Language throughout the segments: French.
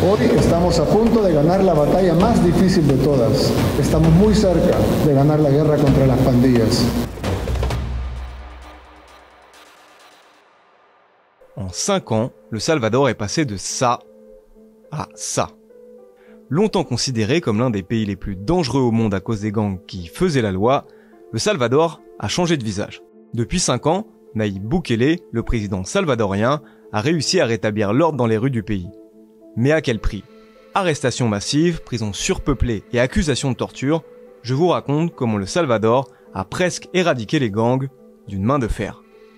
Hoy estamos a punto de ganar la batalla más difícil de todas. Estamos muy cerca de ganar la guerra contra las pandillas. En 5 ans, le Salvador est passé de ça à ça. Longtemps considéré comme l'un des pays les plus dangereux au monde à cause des gangs qui faisaient la loi, le Salvador a changé de visage. Depuis 5 ans, Nayib Bukele, le président salvadorien, a réussi à rétablir l'ordre dans les rues du pays. Mais à quel prix? Arrestations massives, prisons surpeuplées et accusations de torture, je vous raconte comment le Salvador a presque éradiqué les gangs d'une main de fer.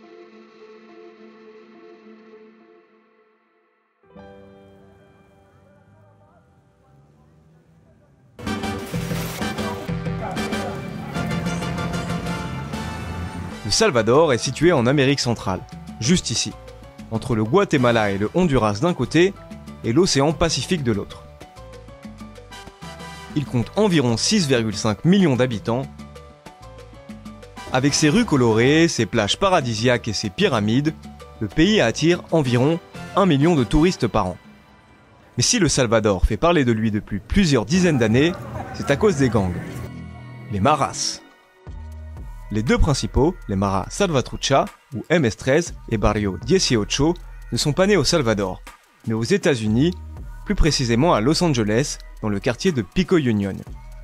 Le Salvador est situé en Amérique centrale, juste ici, entre le Guatemala et le Honduras d'un côté et l'océan Pacifique de l'autre. Il compte environ 6,5 millions d'habitants. Avec ses rues colorées, ses plages paradisiaques et ses pyramides, le pays attire environ 1 million de touristes par an. Mais si le Salvador fait parler de lui depuis plusieurs dizaines d'années, c'est à cause des gangs. Les Maras. Les deux principaux, les Maras Salvatrucha, ou MS-13 et Barrio 18, ne sont pas nés au Salvador, mais aux États-Unis, plus précisément à Los Angeles, dans le quartier de Pico Union.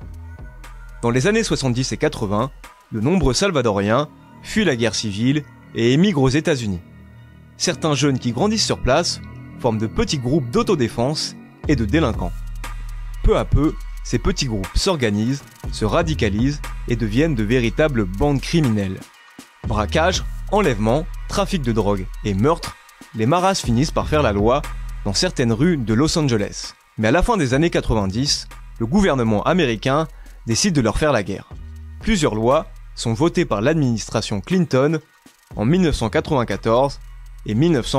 Dans les années 70 et 80, de nombreux Salvadoriens fuient la guerre civile et émigrent aux États-Unis. Certains jeunes qui grandissent sur place forment de petits groupes d'autodéfense et de délinquants. Peu à peu, ces petits groupes s'organisent, se radicalisent et deviennent de véritables bandes criminelles. Braquage, enlèvement, trafic de drogue et meurtre, les Maras finissent par faire la loi dans certaines rues de Los Angeles. Mais à la fin des années 90, le gouvernement américain décide de leur faire la guerre. Plusieurs lois sont votées par l'administration Clinton en 1994 et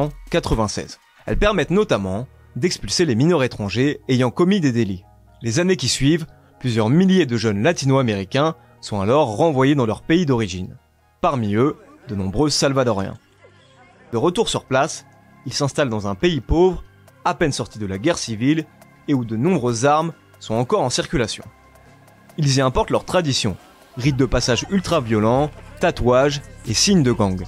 1996. Elles permettent notamment d'expulser les mineurs étrangers ayant commis des délits. Les années qui suivent, plusieurs milliers de jeunes latino-américains sont alors renvoyés dans leur pays d'origine. Parmi eux, de nombreux Salvadoriens. De retour sur place, ils s'installent dans un pays pauvre, à peine sorti de la guerre civile, et où de nombreuses armes sont encore en circulation. Ils y importent leurs traditions, rites de passage ultra-violents, tatouages et signes de gang.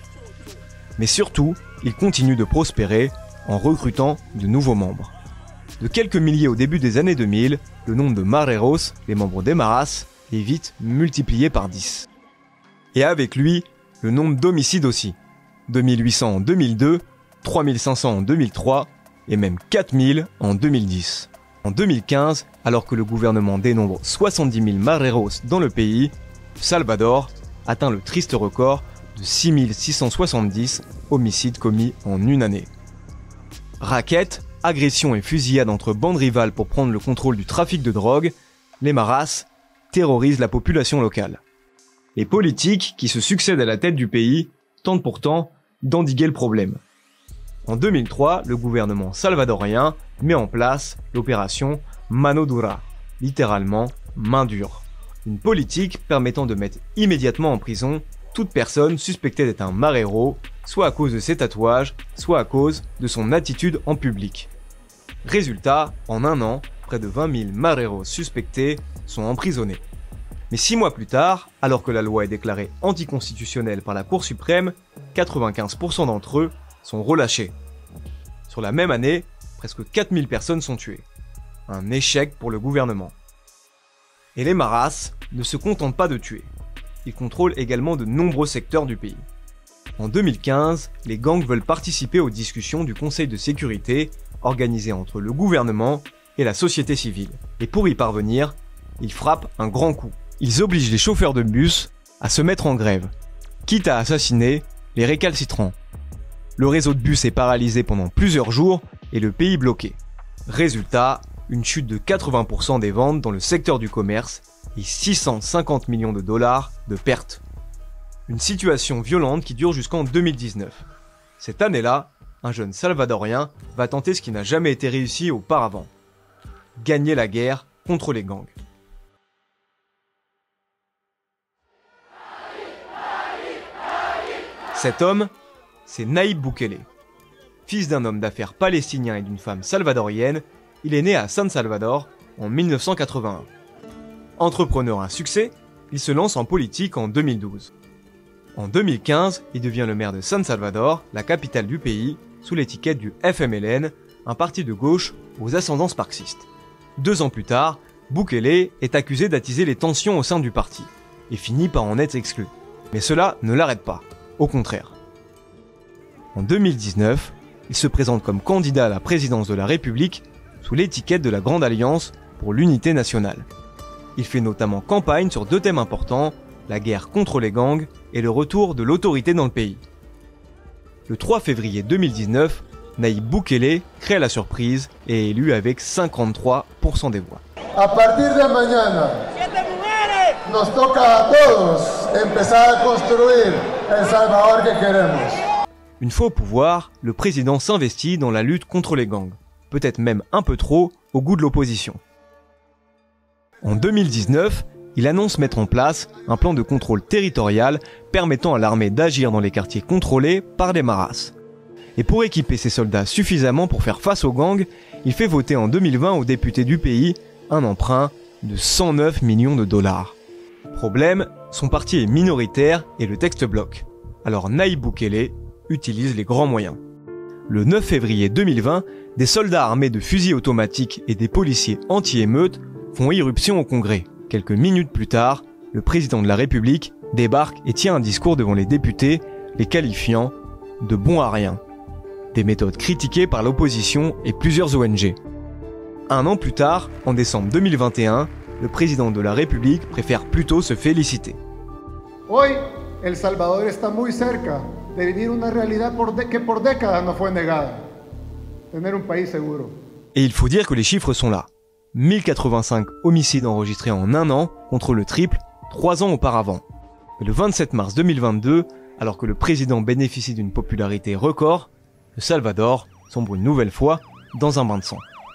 Mais surtout, ils continuent de prospérer en recrutant de nouveaux membres. De quelques milliers au début des années 2000, le nombre de Mareros, les membres des Maras, est vite multiplié par 10. Et avec lui, le nombre d'homicides aussi. 2800 en 2002, 3500 en 2003 et même 4000 en 2010. En 2015, alors que le gouvernement dénombre 70 000 Mareros dans le pays, Salvador atteint le triste record de 6670 homicides commis en une année. Raquettes, agressions et fusillades entre bandes rivales pour prendre le contrôle du trafic de drogue, les Maras terrorisent la population locale. Les politiques qui se succèdent à la tête du pays tentent pourtant d'endiguer le problème. En 2003, le gouvernement salvadorien met en place l'opération Mano Dura, littéralement main dure. Une politique permettant de mettre immédiatement en prison toute personne suspectée d'être un marero, soit à cause de ses tatouages, soit à cause de son attitude en public. Résultat, en un an, près de 20 000 mareros suspectés sont emprisonnés. Mais 6 mois plus tard, alors que la loi est déclarée anticonstitutionnelle par la Cour suprême, 95% d'entre eux sont relâchés. Sur la même année, presque 4000 personnes sont tuées. Un échec pour le gouvernement. Et les Maras ne se contentent pas de tuer. Ils contrôlent également de nombreux secteurs du pays. En 2015, les gangs veulent participer aux discussions du Conseil de sécurité organisé entre le gouvernement et la société civile. Et pour y parvenir, ils frappent un grand coup. Ils obligent les chauffeurs de bus à se mettre en grève, quitte à assassiner les récalcitrants. Le réseau de bus est paralysé pendant plusieurs jours et le pays bloqué. Résultat, une chute de 80% des ventes dans le secteur du commerce et 650 millions de dollars de pertes. Une situation violente qui dure jusqu'en 2019. Cette année-là, un jeune Salvadorien va tenter ce qui n'a jamais été réussi auparavant. Gagner la guerre contre les gangs. Cet homme, c'est Nayib Bukele. Fils d'un homme d'affaires palestinien et d'une femme salvadorienne, Il est né à San Salvador en 1981. Entrepreneur à succès, il se lance en politique en 2012. En 2015, il devient le maire de San Salvador, la capitale du pays, sous l'étiquette du FMLN, un parti de gauche aux ascendances marxistes. 2 ans plus tard, Bukele est accusé d'attiser les tensions au sein du parti et finit par en être exclu. Mais cela ne l'arrête pas, au contraire. En 2019, il se présente comme candidat à la présidence de la République sous l'étiquette de la Grande Alliance pour l'unité nationale. Il fait notamment campagne sur 2 thèmes importants, la guerre contre les gangs et le retour de l'autorité dans le pays. Le 3 février 2019, Nayib Bukele crée la surprise et est élu avec 53% des voix. A partir de mañana, nos toca a todos empezar a construir el Salvador que queremos. Une fois au pouvoir, le président s'investit dans la lutte contre les gangs, peut-être même un peu trop au goût de l'opposition. En 2019, il annonce mettre en place un plan de contrôle territorial permettant à l'armée d'agir dans les quartiers contrôlés par les maras. Et pour équiper ses soldats suffisamment pour faire face aux gangs, il fait voter en 2020 aux députés du pays un emprunt de 109 millions de dollars. Problème, son parti est minoritaire et le texte bloque. Alors Nayib Bukele utilise les grands moyens. Le 9 février 2020, des soldats armés de fusils automatiques et des policiers anti-émeutes font irruption au Congrès. Quelques minutes plus tard, le président de la République débarque et tient un discours devant les députés, les qualifiant de bons à rien. Des méthodes critiquées par l'opposition et plusieurs ONG. 1 an plus tard, en décembre 2021, le président de la République préfère plutôt se féliciter. Hoy, El Salvador está muy cerca de vivir una realidad que por décadas nos fue negada. Tener un país seguro. Et il faut dire que les chiffres sont là. 1085 homicides enregistrés en 1 an, contre le triple 3 ans auparavant. Et le 27 mars 2022, alors que le président bénéficie d'une popularité record, le Salvador sombre une nouvelle fois dans un bain de sang.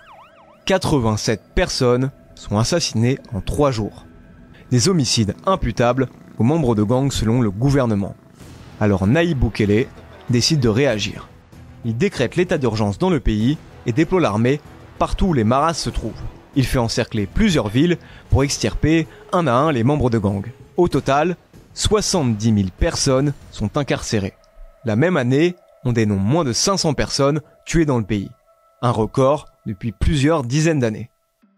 87 personnes sont assassinées en 3 jours. Des homicides imputables aux membres de gangs selon le gouvernement. Alors Nayib Bukele décide de réagir. Il décrète l'état d'urgence dans le pays et déploie l'armée partout où les maras se trouvent. Il fait encercler plusieurs villes pour extirper un à un les membres de gangs. Au total, 70 000 personnes sont incarcérées. La même année, on dénombre moins de 500 personnes tuées dans le pays. Un record depuis plusieurs dizaines d'années.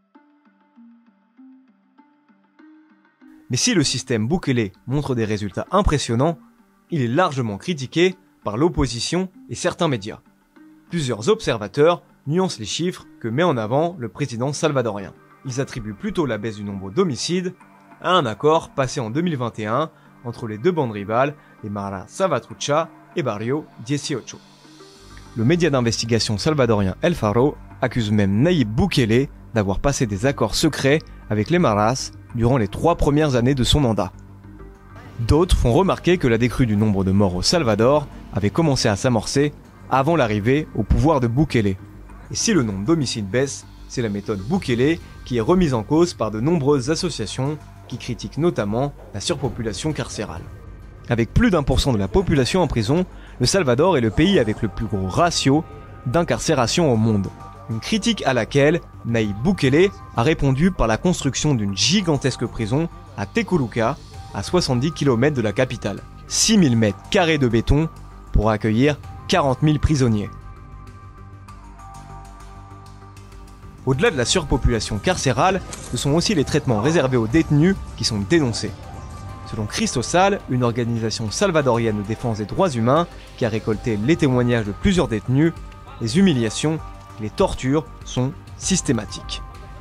Mais si le système Bukele montre des résultats impressionnants, il est largement critiqué par l'opposition et certains médias. Plusieurs observateurs nuancent les chiffres que met en avant le président salvadorien. Ils attribuent plutôt la baisse du nombre d'homicides à un accord passé en 2021 entre les 2 bandes rivales, les Maras Salvatrucha et Barrio 18. Le média d'investigation salvadorien El Faro accuse même Nayib Bukele d'avoir passé des accords secrets avec les Maras durant les 3 premières années de son mandat. D'autres font remarquer que la décrue du nombre de morts au Salvador avait commencé à s'amorcer avant l'arrivée au pouvoir de Bukele. Et si le nombre d'homicides baisse, c'est la méthode Bukele qui est remise en cause par de nombreuses associations qui critiquent notamment la surpopulation carcérale. Avec plus d'1% de la population en prison, le Salvador est le pays avec le plus gros ratio d'incarcération au monde. Une critique à laquelle Nayib Bukele a répondu par la construction d'une gigantesque prison à Tecoluca, à 70 km de la capitale. 6000 mètres carrés de béton pour accueillir 40 000 prisonniers. Au-delà de la surpopulation carcérale, ce sont aussi les traitements réservés aux détenus qui sont dénoncés. Selon Cristosal, une organisation salvadorienne de défense des droits humains qui a récolté les témoignages de plusieurs détenus, les humiliations et les tortures sont systématiques.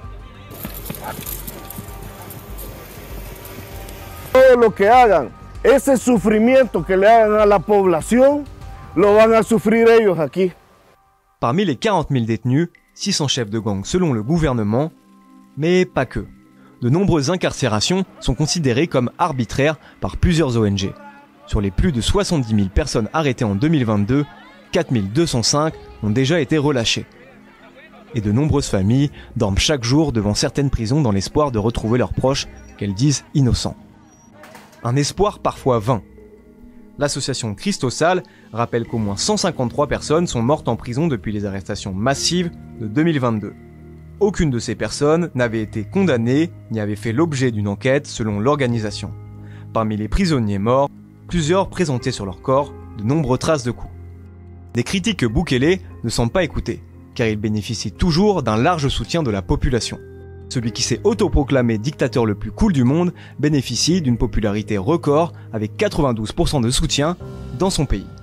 Todo lo que hagan, ese sufrimiento que le hagan a la población, lo van a sufrir ellos aquí. Parmi les 40 000 détenus, 600 chefs de gang selon le gouvernement, mais pas que. De nombreuses incarcérations sont considérées comme arbitraires par plusieurs ONG. Sur les plus de 70 000 personnes arrêtées en 2022, 4 205 ont déjà été relâchées. Et de nombreuses familles dorment chaque jour devant certaines prisons dans l'espoir de retrouver leurs proches qu'elles disent innocents. Un espoir parfois vain. L'association Cristosal rappelle qu'au moins 153 personnes sont mortes en prison depuis les arrestations massives de 2022. aucune de ces personnes n'avait été condamnée ni avait fait l'objet d'une enquête selon l'organisation. Parmi les prisonniers morts, plusieurs présentaient sur leur corps de nombreuses traces de coups. Des critiques que Bukele ne semble pas écouter, car il bénéficie toujours d'un large soutien de la population. Celui qui s'est autoproclamé dictateur le plus cool du monde bénéficie d'une popularité record avec 92% de soutien dans son pays.